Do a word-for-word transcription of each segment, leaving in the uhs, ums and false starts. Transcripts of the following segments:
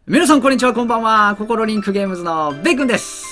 皆さんこんにちは、こんばんは。ココロリンクゲームズのベイくんです。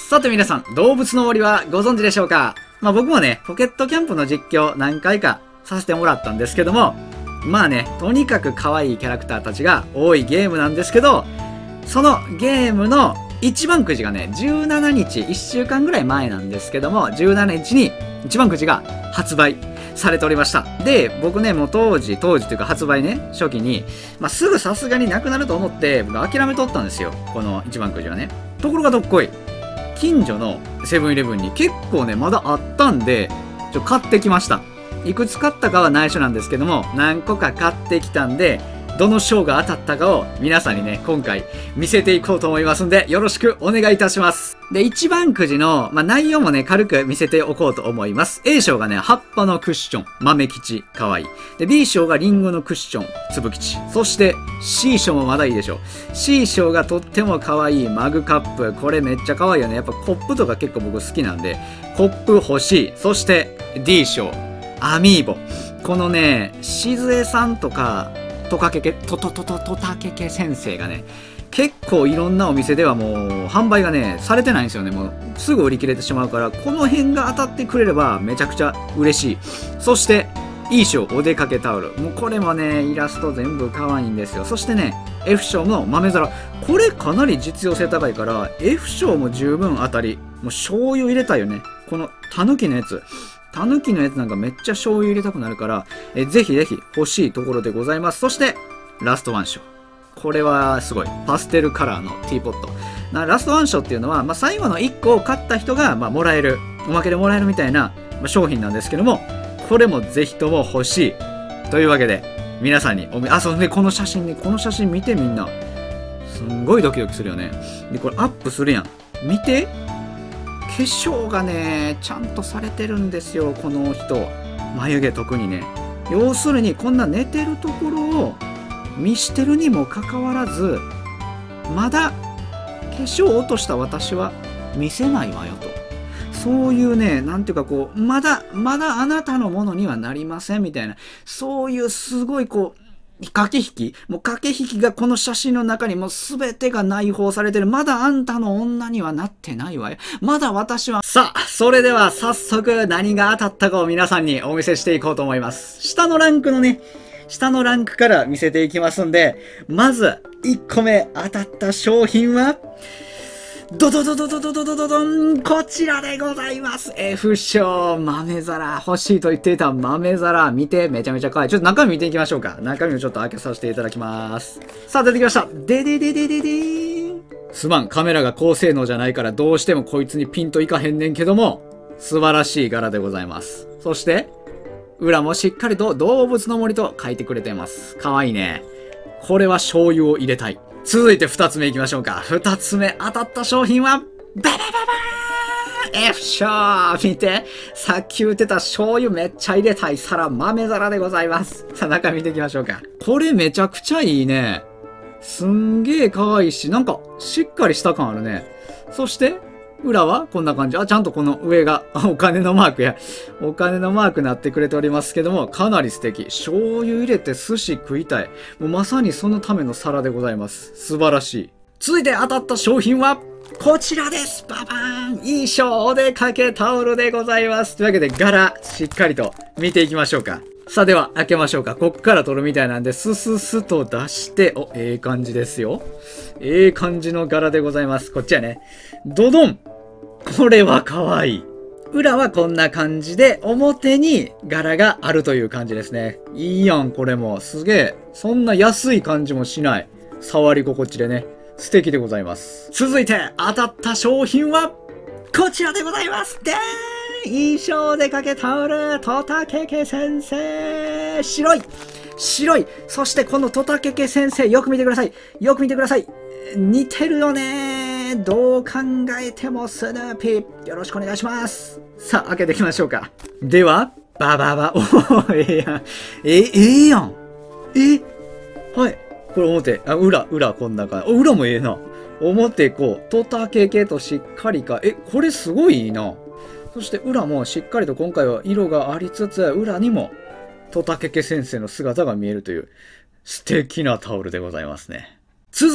さて皆さん、動物の森はご存知でしょうか？まあ僕もね、ポケットキャンプの実況何回かさせてもらったんですけども、まあね、とにかく可愛いキャラクターたちが多いゲームなんですけど、そのゲームの一番くじがね、じゅうしちにち、いっしゅうかんぐらい前なんですけども、じゅうしちにちに一番くじが発売されておりました。で、僕ね、もう当時、当時というか発売ね、初期に、まあ、すぐさすがになくなると思って、僕諦めとったんですよ。この一番くじはね。ところがどっこい。近所のセブンイレブンに結構ね、まだあったんで、ちょ、買ってきました。いくつ買ったかは内緒なんですけども、何個か買ってきたんで、どの賞が当たったかを皆さんにね、今回見せていこうと思いますんで、よろしくお願いいたします。で、一番くじの、まあ、内容もね、軽く見せておこうと思います。A 賞がね、葉っぱのクッション、豆吉、かわいい。で、B 賞がリンゴのクッション、つぶ吉。そして、C 賞もまだいいでしょう。C 賞がとってもかわいいマグカップ。これめっちゃかわいいよね。やっぱコップとか結構僕好きなんで、コップ欲しい。そして、D 賞、アミーボ。このね、しずえさんとか、とかけけ、とととととたけけ先生がね、結構いろんなお店ではもう販売がね、されてないんですよね。もうすぐ売り切れてしまうから、この辺が当たってくれればめちゃくちゃ嬉しい。そして、E 賞お出かけタオル。もうこれもね、イラスト全部可愛いんですよ。そしてね、F 賞の豆皿。これかなり実用性高いから、F 賞も十分当たり。もう醤油入れたいよね。このタヌキのやつ。タヌキのやつなんかめっちゃ醤油入れたくなるから、えぜひぜひ欲しいところでございます。そして、ラストワン賞。これはすごい。パステルカラーのティーポット。なラストワン賞っていうのは、まあ、最後のいっこを買った人が、まあ、もらえる、おまけでもらえるみたいな、まあ、商品なんですけども、これもぜひとも欲しい。というわけで、皆さんにおめ、あ、そうね、この写真ね、この写真見てみんな。すんごいドキドキするよね。で、これアップするやん。見て。化粧がね、ちゃんとされてるんですよ、この人。眉毛特にね。要するに、こんな寝てるところを見してるにもかかわらず、まだ化粧を落とした私は見せないわよと。そういうね、なんていうかこう、まだ、まだあなたのものにはなりませんみたいな、そういうすごいこう、駆け引きもう駆け引きがこの写真の中にもう全てが内包されてる。まだあんたの女にはなってないわよ。まだ私は。さあ、それでは早速何が当たったかを皆さんにお見せしていこうと思います。下のランクのね、下のランクから見せていきますんで、まずいっこめ当たった商品は、ドドドドドドドドドドン、こちらでございます。F 賞、豆皿。欲しいと言っていた豆皿。見て、めちゃめちゃ可愛い。ちょっと中身見ていきましょうか。中身をちょっと開けさせていただきます。さあ、出てきました。ででででででーん。すまん、カメラが高性能じゃないからどうしてもこいつにピンといかへんねんけども、素晴らしい柄でございます。そして、裏もしっかりと動物の森と書いてくれています。可愛いね。これは醤油を入れたい。続いて二つ目行きましょうか。二つ目当たった商品は、ババババーン !F 賞見てさっき言ってた醤油めっちゃ入れたい皿豆皿でございます。さあ中見ていきましょうか。これめちゃくちゃいいね。すんげえ可愛いし、なんかしっかりした感あるね。そして、裏はこんな感じ。あ、ちゃんとこの上がお金のマークや、お金のマークなってくれておりますけども、かなり素敵。醤油入れて寿司食いたい。もうまさにそのための皿でございます。素晴らしい。続いて当たった商品は、こちらです。ババーンいい賞お出かけタオルでございます。というわけで柄、しっかりと見ていきましょうか。さあでは開けましょうか。こっから取るみたいなんで、スススと出して、お、ええ感じですよ。ええ感じの柄でございます。こっちはね。ドドンこれは可愛い。裏はこんな感じで、表に柄があるという感じですね。いいやん、これも。すげえ。そんな安い感じもしない。触り心地でね。素敵でございます。続いて当たった商品は、こちらでございますでーん衣装でかけタオル、トタケケ先生白い白いそしてこのトタケケ先生、よく見てくださいよく見てください似てるよねどう考えてもスヌーピー。よろしくお願いします。さあ、開けていきましょうか。では、バババ。おお、ええやん。え、ええやん。えはい。これ表。あ、裏、裏こんな感じ。裏もええな。表こう、トタケケとしっかりか。え、これすごいいいな。そして裏もしっかりと今回は色がありつつ、裏にもトタケケ先生の姿が見えるという素敵なタオルでございますね。続いて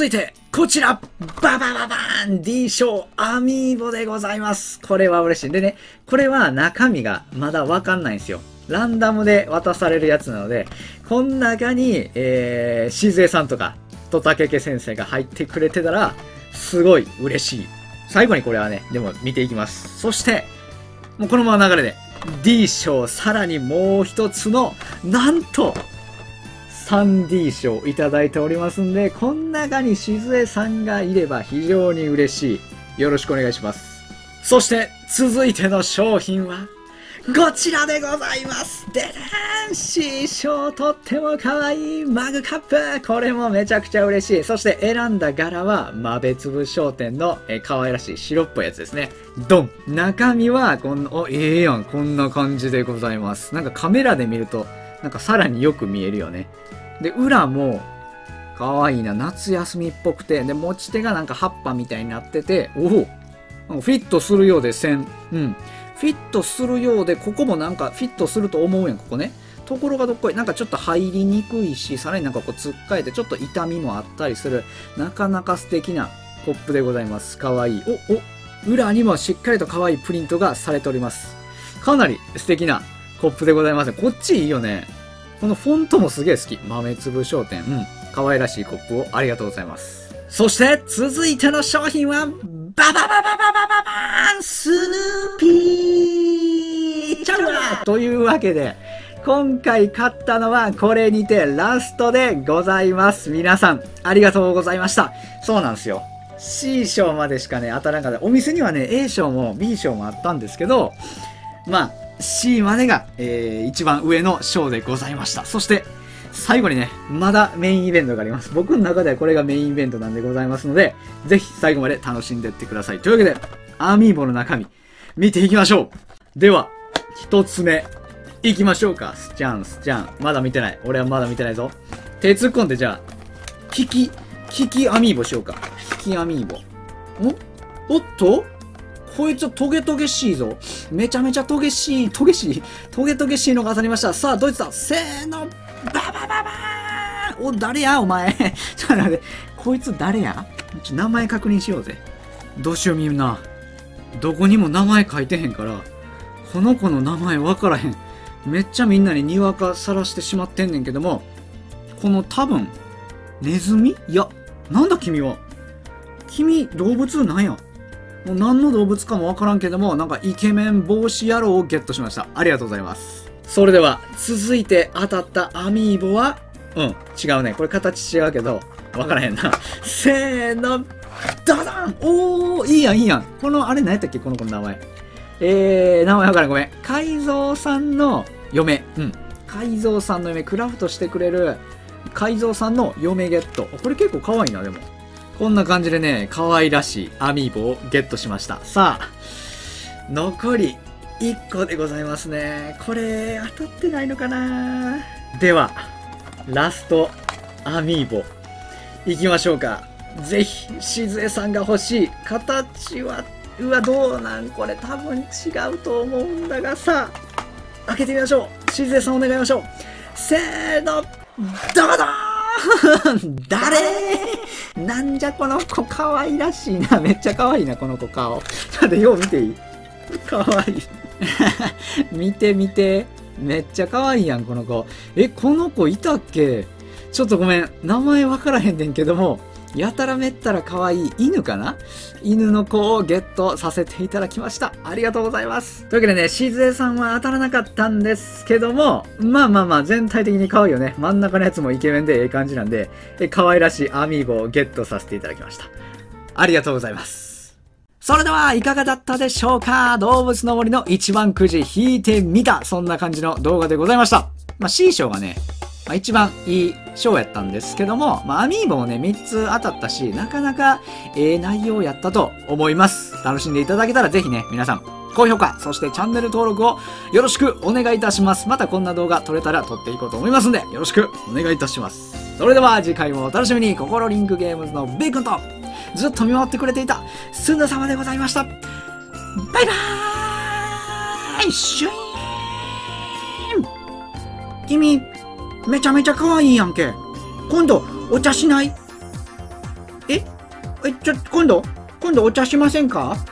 こちら、ババババーン !D 賞アミーボでございます。これは嬉しい。でね、これは中身がまだわかんないんですよ。ランダムで渡されるやつなので、この中に、えー、しずえさんとか、とたけけ先生が入ってくれてたら、すごい嬉しい。最後にこれはね、でも見ていきます。そして、もうこのまま流れで、D 賞、さらにもう一つの、なんと、スリーディー 賞いただいておりますんで、この中にしずえさんがいれば非常に嬉しい。よろしくお願いします。そして、続いての商品は、こちらでございます。ででーん !C 賞とっても可愛いマグカップ。これもめちゃくちゃ嬉しい。そして選んだ柄は、豆粒商店のえ可愛らしい白っぽいやつですね。ドン。中身は、こんな、お、ええやん。こんな感じでございます。なんかカメラで見ると、なんかさらによく見えるよね。で、裏も、可愛いな。夏休みっぽくて、で、持ち手がなんか葉っぱみたいになってて、おおフィットするようで線。うん。フィットするようで、ここもなんかフィットすると思うやん、ここね。ところがどっこい。なんかちょっと入りにくいし、さらになんかこうつっかえて、ちょっと痛みもあったりする、なかなか素敵なコップでございます。かわいい。お、お、裏にもしっかりと可愛いプリントがされております。かなり素敵なコップでございます。こっちいいよね。このフォントもすげえ好き。豆粒商店。うん。可愛らしいコップをありがとうございます。そして、続いての商品は、ババババババババーンスヌーピーちゃうわというわけで、今回買ったのはこれにてラストでございます。皆さん、ありがとうございました。そうなんですよ。C 賞までしかね、当たらなかった。お店にはね、A 賞も B 賞もあったんですけど、まあ、C までが、えー、一番上の賞でございました。そして、最後にね、まだメインイベントがあります。僕の中ではこれがメインイベントなんでございますので、ぜひ最後まで楽しんでいってください。というわけで、アミーボの中身、見ていきましょう。では、一つ目、いきましょうか。スチャン、スチャン。まだ見てない。俺はまだ見てないぞ。手突っ込んで、じゃあ、キキ、キキアミーボしようか。キキアミーボ。おおっとこいつトゲトゲしいぞ。めちゃめちゃトゲしい、トゲしい、トゲトゲしいのが当たりました。さあ、どいつだせーのババババーンお、誰やお前。ちょっと待って、こいつ誰やちょ、名前確認しようぜ。どうしようみんな。どこにも名前書いてへんから、この子の名前わからへん。めっちゃみんなににわかさらしてしまってんねんけども、この多分、ネズミいや、なんだ君は。君、動物なんやもう何の動物かもわからんけども、なんかイケメン帽子野郎をゲットしました。ありがとうございます。それでは、続いて当たったアミーボは、うん、違うね。これ形違うけど、わからへんな。せーの、ダダンおー、いいやん、いいやん。この、あれ何やったっけこの子の名前。えー、名前わからん、ごめん。海蔵さんの嫁。うん。海蔵さんの嫁、クラフトしてくれる、海蔵さんの嫁ゲット。これ結構可愛いな、でも。こんな感じでね、可愛らしいアミーボをゲットしました。さあ、残りいっこでございますね。これ、当たってないのかな？では、ラストアミーボ、いきましょうか。ぜひ、しずえさんが欲しい。形は、うわ、どうなんこれ、多分違うと思うんだが、さあ、開けてみましょう。しずえさんお願いしましょう。せーの、どうだ誰なんじゃこの子可愛らしいな。めっちゃ可愛いな、この子顔。ちょっとよう見ていい可愛い。見て見て。めっちゃ可愛いやん、この子。え、この子いたっけ？ちょっとごめん。名前わからへんねんけども、やたらめったら可愛い犬かな？犬の子をゲットさせていただきました。ありがとうございます。というわけでね、しずえさんは当たらなかったんですけども、まあまあまあ、全体的に可愛いよね。真ん中のやつもイケメンでええ感じなんで、え可愛らしいアミーボをゲットさせていただきました。ありがとうございます。それではいかがだったでしょうか？動物の森の一番くじ引いてみた。そんな感じの動画でございました。まあ C 賞がね、まあ、一番いい賞やったんですけども、まあ、アミーボもね、みっつ当たったし、なかなかええ内容やったと思います。楽しんでいただけたらぜひね、皆さん、高評価、そしてチャンネル登録をよろしくお願いいたします。またこんな動画撮れたら撮っていこうと思いますんで、よろしくお願いいたします。それでは次回もお楽しみに。ココロリンクゲームズのベイ君と、ずっと見守ってくれていたスンダ様でございました。バイバーイシュイーン君、めちゃめちゃ可愛いやんけ。今度、お茶しない？ええ、ちょ、今度今度お茶しませんか？